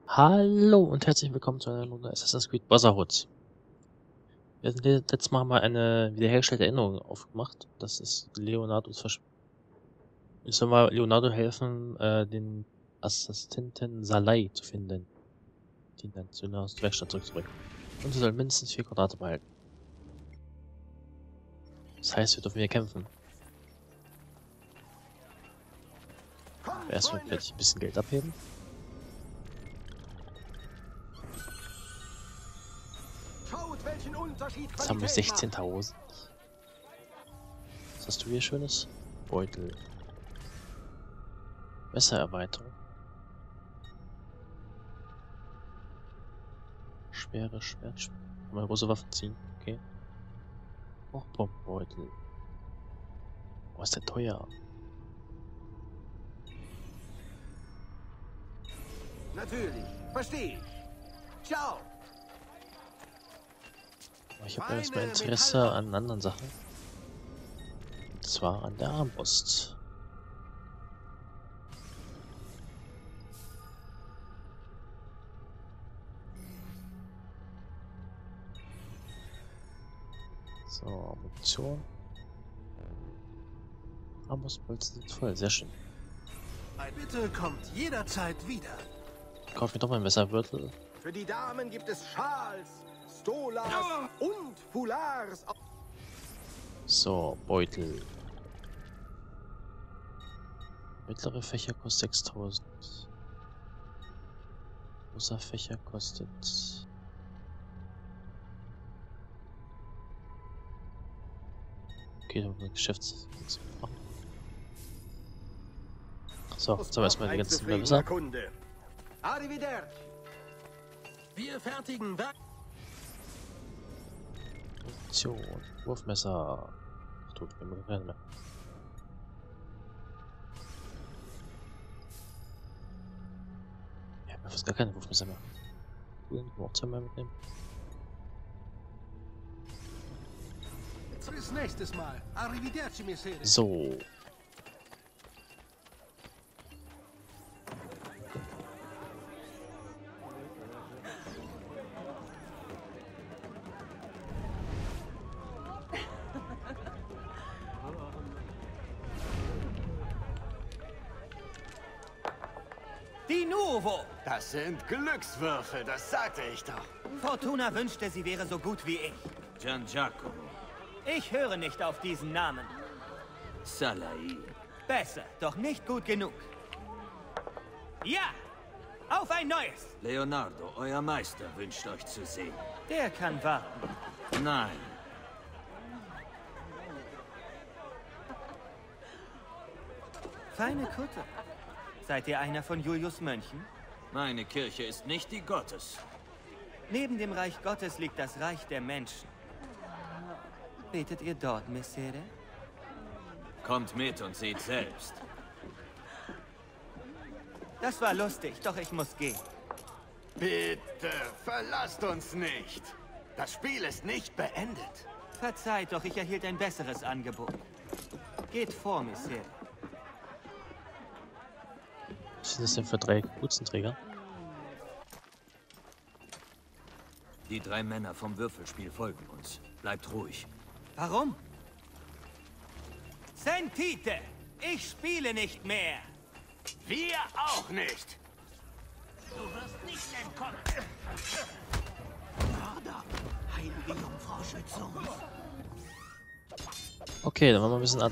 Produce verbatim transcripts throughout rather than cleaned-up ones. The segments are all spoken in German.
Hallo und herzlich willkommen zu einer Runde Assassin's Creed Brotherhood. Wir hatten le- letztes Mal mal eine wiederhergestellte Erinnerung aufgemacht. Das ist Leonardos Versch Ich soll mal Leonardo helfen, äh, den Assistenten Salai zu finden, den dann zu einer Werkstatt zurückzubringen. Und sie soll mindestens vier Quadrate behalten. Das heißt, wir dürfen hier kämpfen. Aber erstmal vielleicht ein bisschen Geld abheben. Schaut, welchen Unterschied Jetzt haben wir Qualität macht. sechzehntausend. Was hast du hier Schönes? Beutel. Messererweiterung. Schwere Schwert. Kann man große Waffen ziehen. Okay. Auch Bombenbeutel. Oh, ist der teuer. Natürlich, verstehe ich. Ciao. Aber ich habe erstmal Interesse an anderen Sachen. Und zwar an der Armbrust. So, Munition. Armbrustbolzen sind voll, sehr schön. Bitte kommt jederzeit wieder. Kauf mir doch mal ein Messergürtel. Für die Damen gibt es Schals, Stolas und Foulards. So, Beutel. Mittlere Fächer kostet sechstausend. Großer Fächer kostet... Okay, da haben wir Geschäfts... machen. So, jetzt haben wir erstmal die ganzen Messer. Kunde. Arrivederci. Wir fertigen Werk. Munition. Wurfmesser. Ach du, wir haben keine mehr. Ich habe fast gar keine Wurfmesser mehr. Irgendwo auch zweimal mitnehmen. Bis nächstes Mal. Arrivederci, Messere. So. Di Nuovo! Das sind Glückswürfel, das sagte ich doch. Fortuna wünschte, sie wäre so gut wie ich. Gian Giacomo. Ich höre nicht auf diesen Namen. Salai. Besser, doch nicht gut genug. Ja! Auf ein neues! Leonardo, euer Meister, wünscht euch zu sehen. Der kann warten. Nein. Feine Kutte. Seid ihr einer von Julius Mönchen? Meine Kirche ist nicht die Gottes. Neben dem Reich Gottes liegt das Reich der Menschen. Betet ihr dort, Messere? Kommt mit und seht selbst. Das war lustig, doch ich muss gehen. Bitte, verlasst uns nicht. Das Spiel ist nicht beendet. Verzeiht, doch ich erhielt ein besseres Angebot. Geht vor, Messere. Was sind das denn für drei Kapuzenträger? Die drei Männer vom Würfelspiel folgen uns. Bleibt ruhig. Warum? Sentite! Ich spiele nicht mehr! Wir auch nicht. Du wirst nicht entkommen! Mörder! Heilige Jungfrau, schütze uns! Okay, dann machen wir ein bisschen an.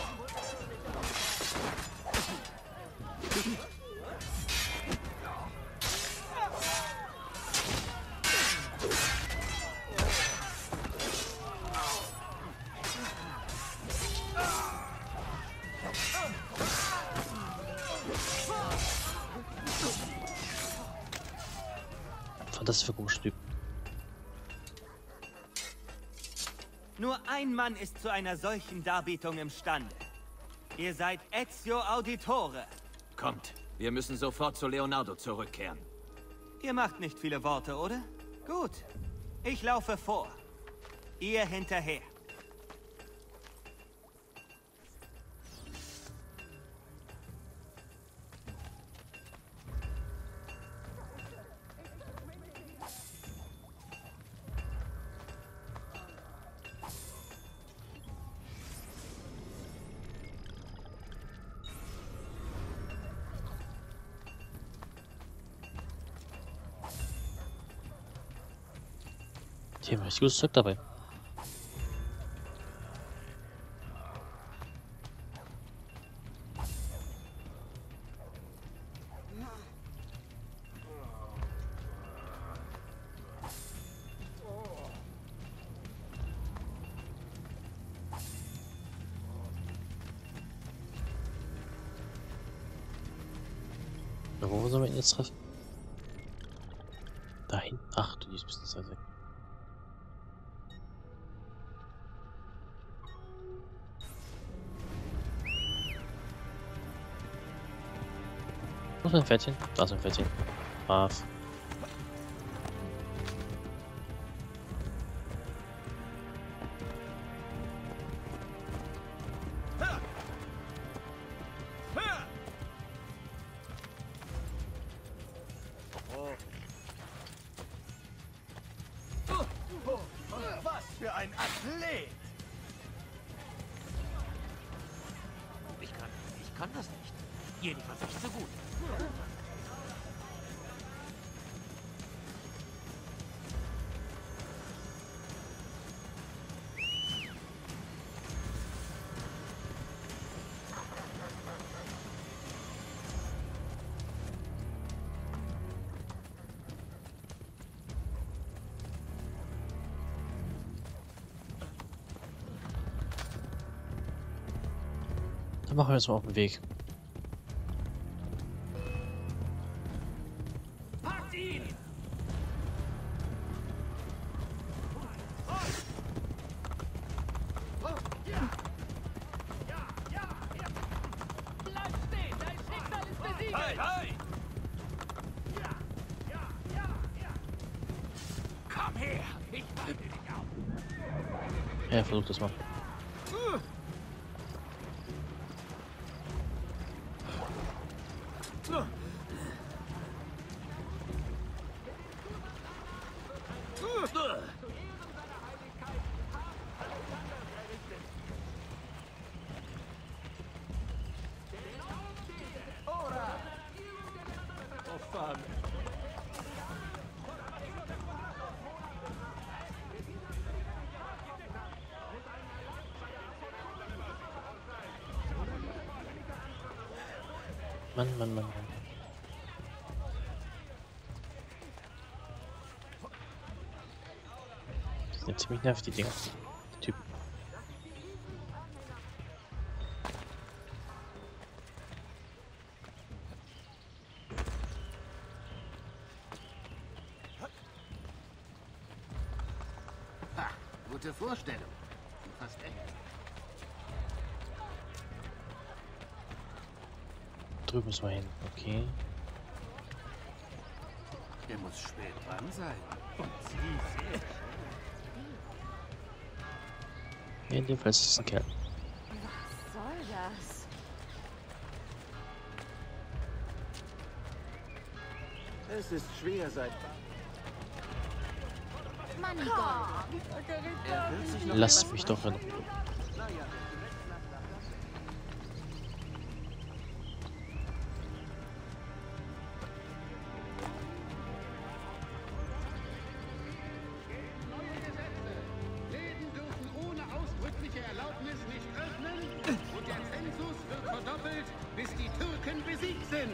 Das für komische Typen. Nur ein Mann ist zu einer solchen Darbietung imstande. Ihr seid Ezio Auditore. Kommt, wir müssen sofort zu Leonardo zurückkehren. Ihr macht nicht viele Worte, oder? Gut. Ich laufe vor. Ihr hinterher. Die haben richtig gutes Zeug dabei. Ja, wo sollen wir ihn jetzt treffen? Da hinten. Ach, du, die ist ein bisschen zu weit weg. Wo ist ein Pferdchen? Da ist ein Pferdchen. Brav. Was für ein Athlet! Ich kann, ich kann das nicht. Jedenfalls nicht so gut. Dann machen wir uns mal auf den Weg. Packt ihn! Bleib stehen! Dein Schicksal ist besiegt! Hey, hey! Komm her! Ich halte dich auf! Ja, versuch das mal. Mann, Mann, Mann, Mann. Die sind ziemlich nervig, die Dinger. Die Typen. Ha, gute Vorstellung. Fast echt. Drüben müssen wir hin. Okay. Er muss spät dran sein. Nee, in dem Fall ist es ein Kerl. Was soll das? Es ist schwer seit... Moneygold. Er wird sich noch Lass etwas mich doch in Ruhe. Läden dürfen ohne ausdrückliche Erlaubnis nicht öffnen und der Zensus wird verdoppelt, bis die Türken besiegt sind.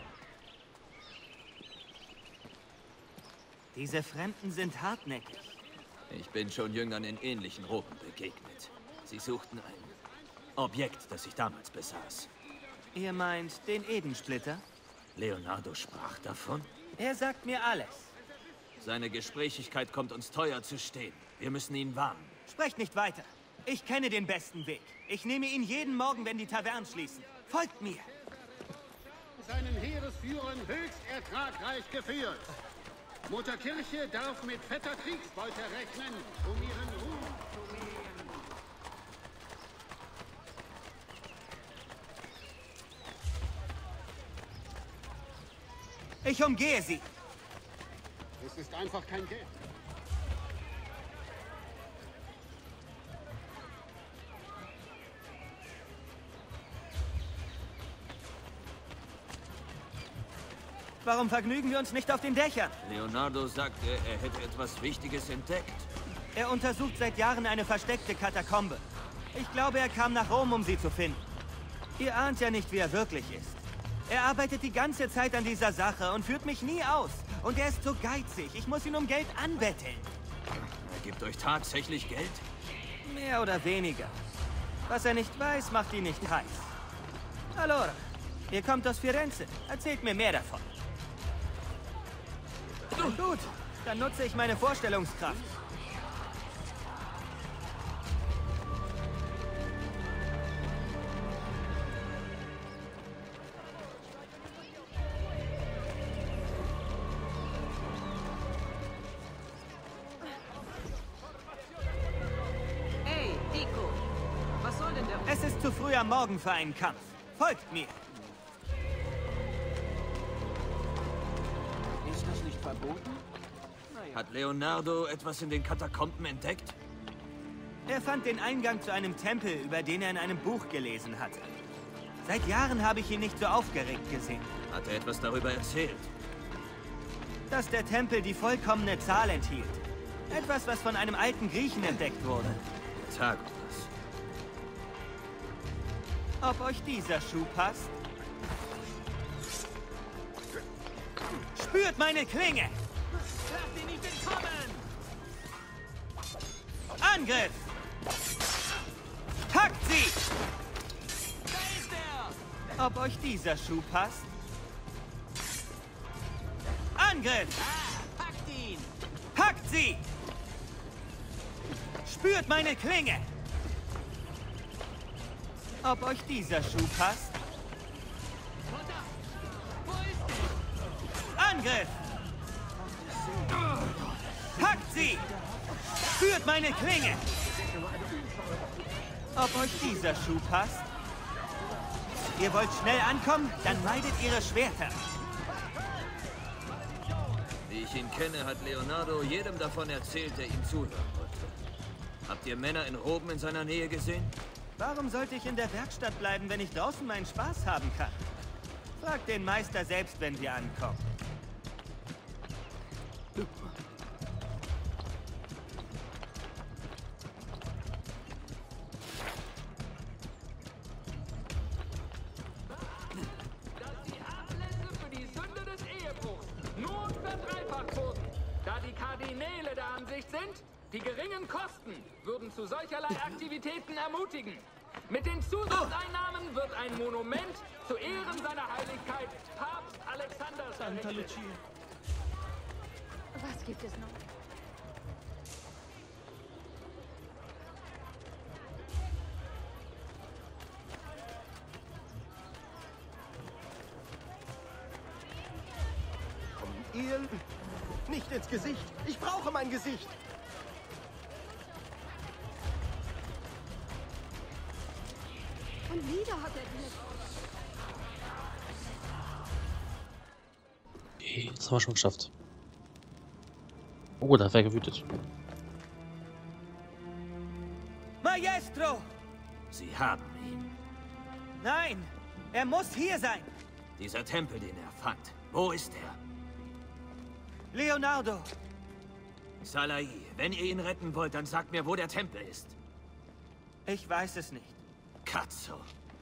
Diese Fremden sind hartnäckig. Ich bin schon Jüngern in ähnlichen Roben begegnet. Sie suchten ein Objekt, das ich damals besaß. Ihr meint den Edensplitter? Leonardo sprach davon. Er sagt mir alles. Seine Gesprächigkeit kommt uns teuer zu stehen. Wir müssen ihn warnen. Sprecht nicht weiter. Ich kenne den besten Weg. Ich nehme ihn jeden Morgen, wenn die Tavernen schließen. Folgt mir. Seinen Heeresführern höchst ertragreich geführt. Mutter Kirche darf mit fetter Kriegsbeute rechnen, um ihren Ruhm zu mehren. Ich umgehe sie. Es ist einfach kein Geld. Warum vergnügen wir uns nicht auf den Dächern? Leonardo sagte, er hätte etwas Wichtiges entdeckt. Er untersucht seit Jahren eine versteckte Katakombe. Ich glaube, er kam nach Rom, um sie zu finden. Ihr ahnt ja nicht, wie er wirklich ist. Er arbeitet die ganze Zeit an dieser Sache und führt mich nie aus. Und er ist so geizig. Ich muss ihn um Geld anbetteln. Er gibt euch tatsächlich Geld? Mehr oder weniger. Was er nicht weiß, macht ihn nicht heiß. Allora, ihr kommt aus Firenze. Erzählt mir mehr davon. Gut, dann nutze ich meine Vorstellungskraft. Hey, Nico. Was soll denn der... Es ist zu früh am Morgen für einen Kampf. Folgt mir. Ist das nicht verboten? Hat Leonardo etwas in den Katakomben entdeckt? Er fand den Eingang zu einem Tempel, über den er in einem Buch gelesen hatte. Seit Jahren habe ich ihn nicht so aufgeregt gesehen. Hat er etwas darüber erzählt? Dass der Tempel die vollkommene Zahl enthielt. Etwas, was von einem alten Griechen entdeckt wurde. Pythagoras. Ob euch dieser Schuh passt? Spürt meine Klinge! Lasst ihn nicht entkommen! Angriff! Packt sie! Da ist er! Ob euch dieser Schuh passt? Angriff! Ah, packt ihn! Packt sie! Spürt meine Klinge! Ob euch dieser Schuh passt? Runter! Wo ist er? Angriff! Packt sie! Spürt meine Klinge! Ob euch dieser Schuh passt? Ihr wollt schnell ankommen? Dann meidet ihre Schwerter. Wie ich ihn kenne, hat Leonardo jedem davon erzählt, der ihm zuhören wollte. Habt ihr Männer in Roben in seiner Nähe gesehen? Warum sollte ich in der Werkstatt bleiben, wenn ich draußen meinen Spaß haben kann? Fragt den Meister selbst, wenn wir ankommen. Dass die Ablässe für die Sünde des Ehebruchs nun verdreifacht wurden, da die Kardinäle der Ansicht sind, die geringen Kosten würden zu solcherlei Aktivitäten ermutigen. Mit den Zusatzeinnahmen wird ein Monument zu Ehren seiner Heiligkeit Papst Alexanders errichtet. Was gibt es noch? Ihr... Nicht ins Gesicht. Ich brauche mein Gesicht. Und wieder hat er Glück. Okay, das haben wir schon geschafft. Oh, da hat wer gewütet. Maestro! Sie haben ihn. Nein! Er muss hier sein! Dieser Tempel, den er fand. Wo ist er? Leonardo! Salai, wenn ihr ihn retten wollt, dann sagt mir, wo der Tempel ist. Ich weiß es nicht. Cazzo.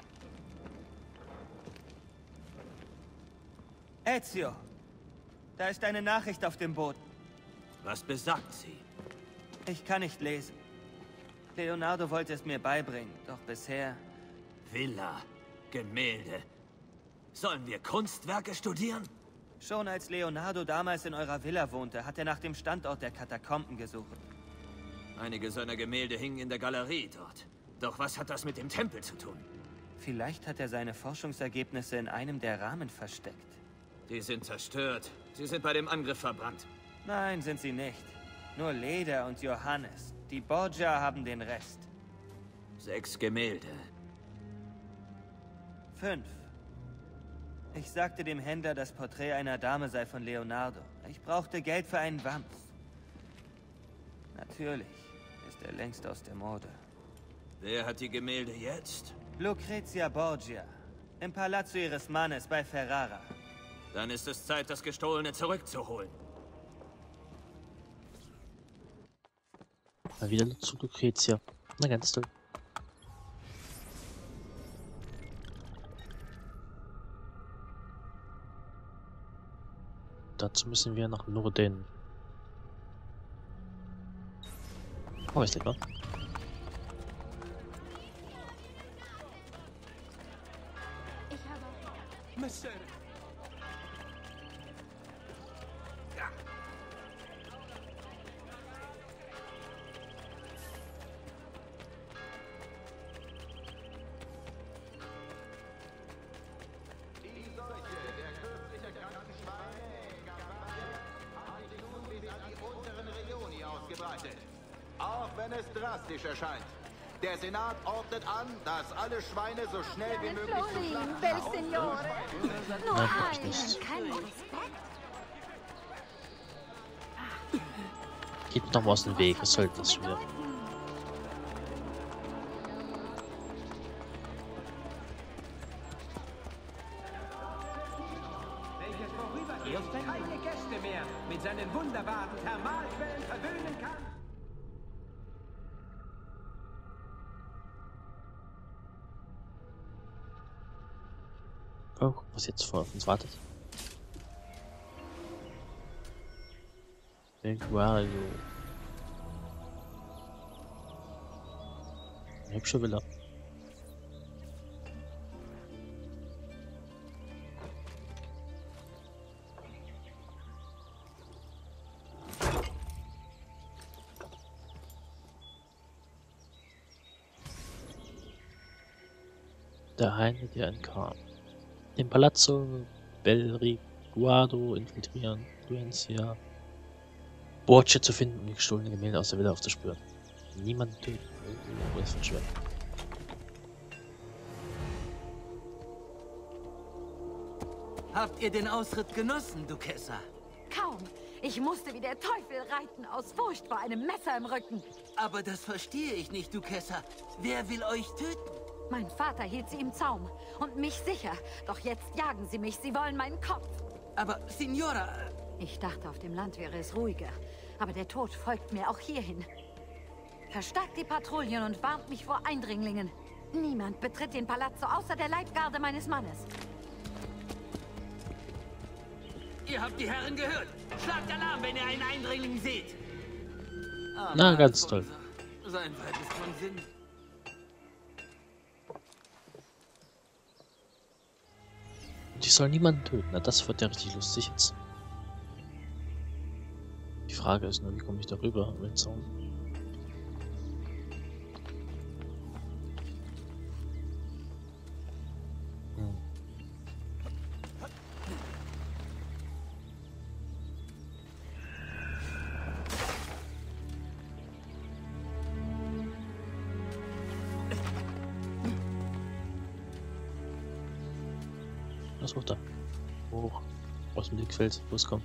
Ezio! Da ist eine Nachricht auf dem Boden. Was besagt sie? Ich kann nicht lesen. Leonardo wollte es mir beibringen, doch bisher... Villa, Gemälde. Sollen wir Kunstwerke studieren? Schon als Leonardo damals in eurer Villa wohnte, hat er nach dem Standort der Katakomben gesucht. Einige seiner Gemälde hingen in der Galerie dort. Doch was hat das mit dem Tempel zu tun? Vielleicht hat er seine Forschungsergebnisse in einem der Rahmen versteckt. Die sind zerstört. Sie sind bei dem Angriff verbrannt. Nein, sind sie nicht. Nur Leder und Johannes. Die Borgia haben den Rest. Sechs Gemälde. Fünf. Ich sagte dem Händler, das Porträt einer Dame sei von Leonardo. Ich brauchte Geld für einen Wams. Natürlich ist er längst aus der Mode. Wer hat die Gemälde jetzt? Lucrezia Borgia. Im Palazzo ihres Mannes bei Ferrara. Dann ist es Zeit, das Gestohlene zurückzuholen. Mal wieder zu Lucretia. Na ganz toll. Dazu müssen wir nach Norden. Oh, ist lecker. Ich habe... Messer. Auch wenn es drastisch erscheint. Der Senat ordnet an, dass alle Schweine so schnell wie möglich zu Florin, schlachten bel sind. Signore. Nur Nein, mach ich einen, nicht. keinen Respekt. Geht mir doch mal aus dem Weg. Was soll das schon wieder? Jetzt keine Gäste mehr mit seinen wunderbaren Thermalquellen verwöhnen kann. Oh, was jetzt vor uns wartet. Ventuario. Eine hübsche Villa. Der eine, der entkam. Den Palazzo Belriguardo infiltrieren, Fluencia, Borgia zu finden und die gestohlenen Gemälde aus der Villa aufzuspüren. Niemand töten. Oh, das wird schwer. Habt ihr den Ausritt genossen, Duquesa? Kaum. Ich musste wie der Teufel reiten, aus Furcht vor einem Messer im Rücken. Aber das verstehe ich nicht, Duquesa. Wer will euch töten? Mein Vater hielt sie im Zaum und mich sicher. Doch jetzt jagen sie mich, sie wollen meinen Kopf. Aber, Signora... Ich dachte, auf dem Land wäre es ruhiger. Aber der Tod folgt mir auch hierhin. Verstärkt die Patrouillen und warnt mich vor Eindringlingen. Niemand betritt den Palazzo außer der Leibgarde meines Mannes. Ihr habt die Herren gehört. Schlagt Alarm, wenn ihr einen Eindringling seht. Ah, Na, ganz toll. Sein Weib ist von Sinn. Und ich soll niemanden töten. Na, das wird ja richtig lustig jetzt. Die Frage ist nur, wie komme ich darüber über den Zaun? Hm. Was hoch da? Hoch. Aus dem Blickfeld. Loskommen.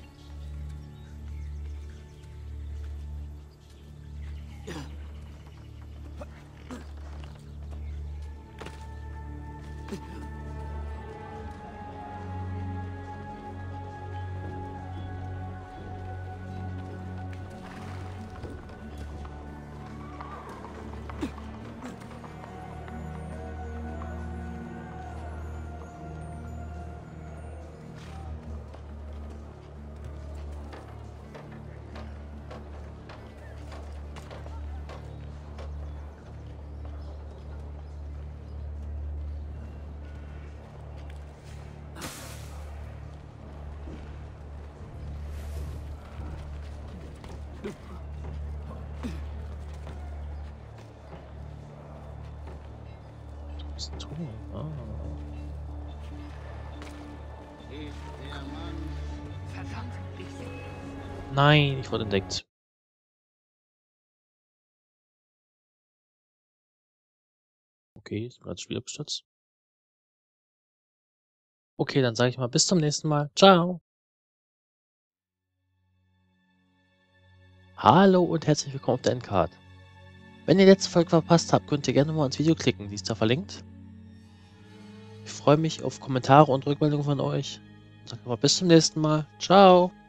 Das Tor. Ah. Verdammt, ich sehe. Nein, ich wurde entdeckt. Okay, ist gerade das Spiel abgestürzt. Okay, dann sage ich mal bis zum nächsten Mal. Ciao. Hallo und herzlich willkommen auf der Endcard. Wenn ihr die letzte Folge verpasst habt, könnt ihr gerne mal ins Video klicken, die ist da verlinkt. Ich freue mich auf Kommentare und Rückmeldungen von euch. Sag mal bis zum nächsten Mal. Ciao.